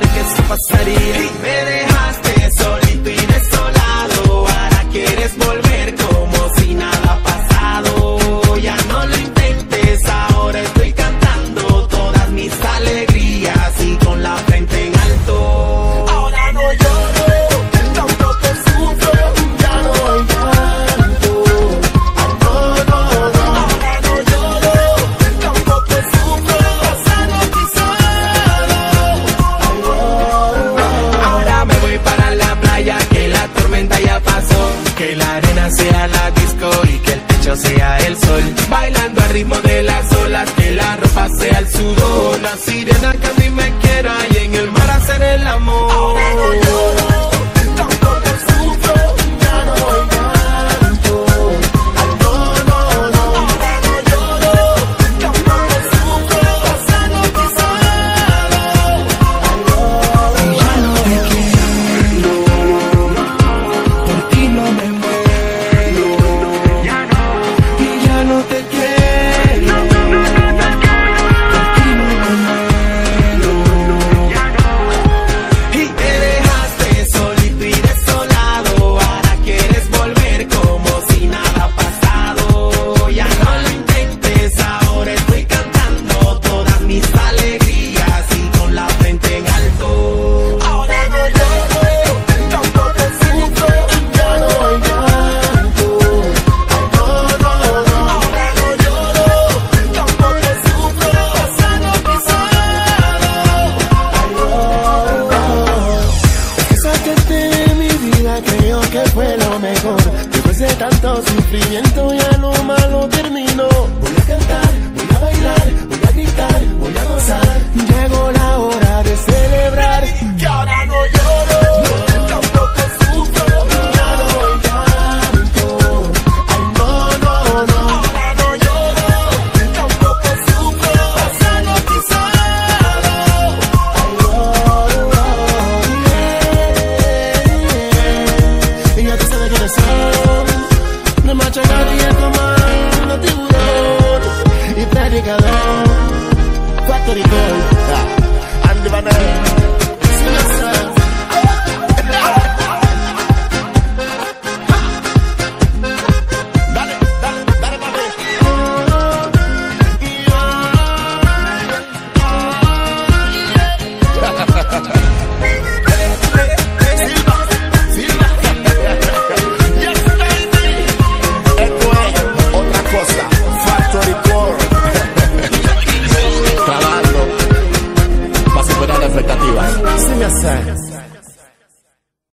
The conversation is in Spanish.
que eso pasaría. Y me dejaste solito y desolado, ahora quieres volver como si nada ha pasado. Ya no lo intentes, ahora estoy cantando todas mis alegrías y con la frente en alto. Ahora no lloro, tampoco sufro, ya no hay llanto. No, no, no. Ahora no lloro, tampoco sufro, pasado pisado. Ahora me voy para la playa, que la tormenta ya pasó. Que la arena sea la disco y que el techo sea el sol. Bailando al ritmo de las olas, que la ropa sea el sudor. La sirena que a mí me quiera y en el mar hacer el amor. Ahora no lloro, tampoco sufro, ya no hay llanto. No, no, no. Ahora no lloro, tampoco sufro, pasado pisado. Y ya no te quiero, por ti no me muero. Y ya no te quiero, por ti no me muero. Y te dejaste solito y desolado, ahora quieres volver como si nada ha pasado. Ya no lo intentes, ahora estoy cantando todas mis alegrías y con la frente en alto. Ahora no lloro, tampoco sufro, ya no hay llanto. No, no, no. Ahora no lloro, tampoco sufro, pasado pisado. Esa gente de mi vida creo que fue lo mejor. Después de tanto sufrimiento ya lo malo terminó. Voy a cantar, voy a bailar, voy a gritar, voy a gozar. Llegó la hora de celebrar. Que ahora no lloro, tampoco sufro, ya no hay llanto. Ay, no, no, no. Ahora no lloro, tampoco sufro, pasado pisado. Y ya tú sabes quiénes son. No macho nadie como los tiburón y predicador. Factory Gold, Andy Banner. Dale, dale, dale, papi. Silva, Silva. Yes, baby. Esto es otra cosa. Factory Gold. Trabajando para superar las expectativas. Sí me hace.